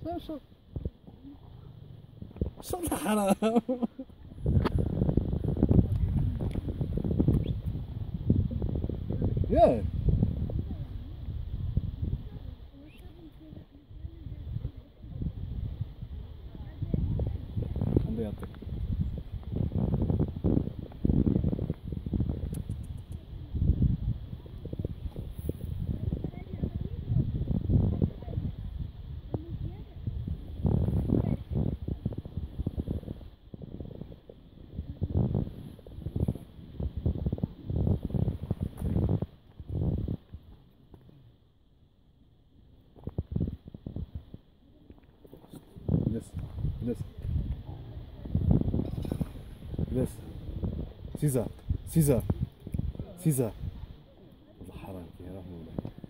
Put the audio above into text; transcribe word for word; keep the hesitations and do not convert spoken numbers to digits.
شو شو الحرام. ياه الله يعطيك. جلس جلس جلس. سيزار سيزار سيزار